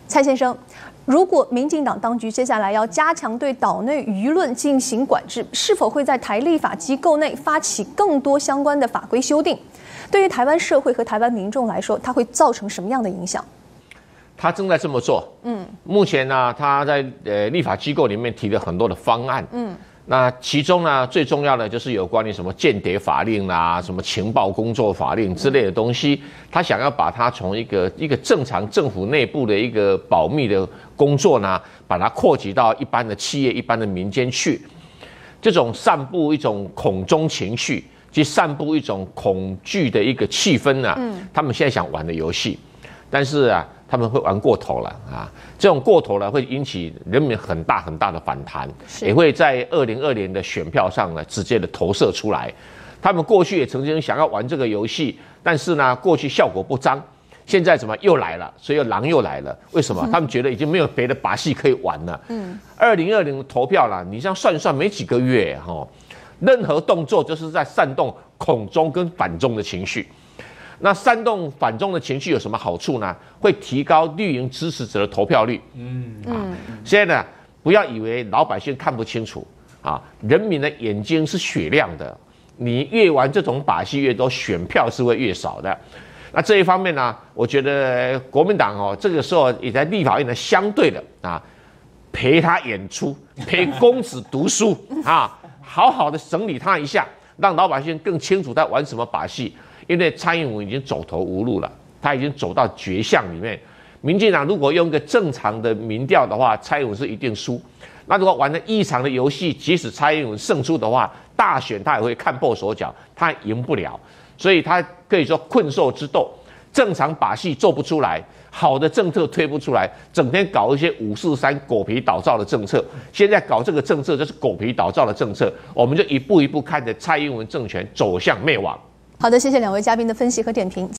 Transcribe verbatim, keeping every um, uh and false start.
蔡先生，如果民进党当局接下来要加强对岛内舆论进行管制，是否会在台立法机构内发起更多相关的法规修订？对于台湾社会和台湾民众来说，它会造成什么样的影响？ 他正在这么做。嗯，目前呢，他在呃立法机构里面提了很多的方案。嗯。那其中呢，最重要的就是有关于什么间谍法令啦、什么情报工作法令之类的东西，他想要把它从一个一个正常政府内部的一个保密的工作呢，把它扩及到一般的企业、一般的民间去。这种散布一种恐中情绪，去散布一种恐惧的一个气氛呢，嗯，他们现在想玩的游戏，但是啊。他们会玩过头了啊！这种过头呢，会引起人民很大很大的反弹，也会在二零二年的选票上呢直接的投射出来。他们过去也曾经想要玩这个游戏，但是呢，过去效果不彰。现在怎么又来了？所以狼又来了。为什么？他们觉得已经没有别的把戏可以玩了。嗯，二零二零的投票啦，你这样算一算，没几个月哈，任何动作就是在煽动恐中跟反中的情绪。那煽动反中的情绪有什么好处呢？会提高绿营支持者的投票率。嗯啊，现在呢，不要以为老百姓看不清楚啊，人民的眼睛是雪亮的。你越玩这种把戏越多，选票是会越少的。那这一方面呢，我觉得国民党哦，这个时候也在立法院呢，相对的啊，陪他演出，陪公子读书啊，好好的整理他一下，让老百姓更清楚他玩什么把戏。因为蔡英文已经走投无路了，他已经走到绝巷里面。民进党如果用一个正常的民调的话，蔡英文是一定输。那如果玩了异常的游戏，即使蔡英文胜出的话，大选他也会看破手脚，他赢不了。所以他可以说困兽之斗，正常把戏做不出来，好的政策推不出来，整天搞一些五四三狗皮倒灶的政策。现在搞这个政策就是狗皮倒灶的政策，我们就一步一步看着蔡英文政权走向灭亡。 好的，谢谢两位嘉宾的分析和点评。